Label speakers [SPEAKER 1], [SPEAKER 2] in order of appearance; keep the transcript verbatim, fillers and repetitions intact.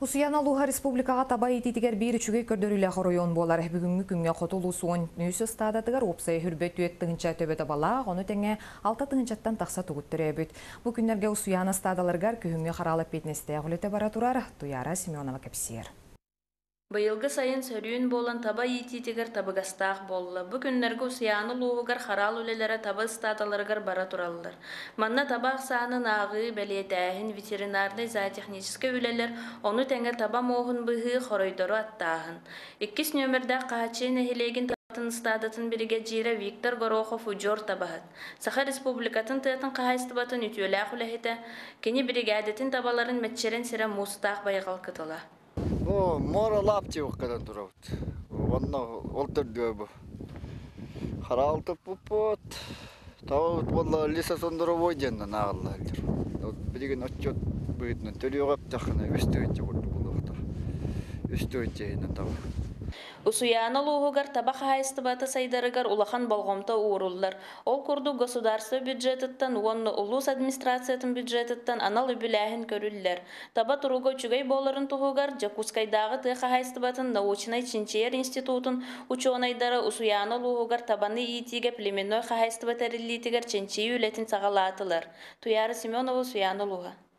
[SPEAKER 1] Усуяна Луга республикаға табай ететігер бір үшіге көрдөрілі қоройон болар. Бүгінгі күнге қотылу суын нүйсі стадатығар опсай хүрбет үйет тыңынча төбеті бала, оны тәңе алты тыңынчаттан тақса тұғыт түребіт. Бұл күнлерге Усуяна стадаларғар күйімге қаралып бетнесте ғылеті бара тұрар. Туяра Семенова кәпсер.
[SPEAKER 2] Быйылгы сайын сөрүүн болан таба ититигер табыгастаах болла. Бу күннерге Усуяна Луугар харал үлелere таба стадаларыгар бара тураллар. Манна табаах саанын ағы, бәлиетәхин, ветеринарный зоотехнический үлелер оны тәңе таба моғын быхы хоройдору аттаахын. Иккис нөмірді қағачын әхилегін табатын стадатын бірге жира Виктор Горохов ұжор табахат. Саха республикатын тыатын қағайстыбатын үтіөләқ үләхеті, кені бригадетін табаларын мәтчерен сірі мустақ байғал кытыла.
[SPEAKER 3] О, мора лапти оқадан тұрауд. Онна олтыр дөбі. Харалтып бұппот. Тауыт болла лиса сондыру ойденнен ағылла әлдер. Білген отчет бұйтынан төлі оғап тақына өсті өтте бұрды бұл оқтар. Өсті өтте енен тауы.
[SPEAKER 2] Усуяна Луугар таба хайстыбаты сайдарыгар улахан болгомта ууруллар. Ол курду государство бюджетыттан, уонны улус администрациятын бюджетыттан анал үбіләхін көрүллер. Таба туруго чүгей боларын туғугар Жакускайдағы тыха хайстыбатын научный чинчер институтын учонайдары Усуяна Луугар табаны итиге племенной хайстыбат әриллитигер чинчи үлетін сағалатылар. Туяра Семенова, Усуяна Луга.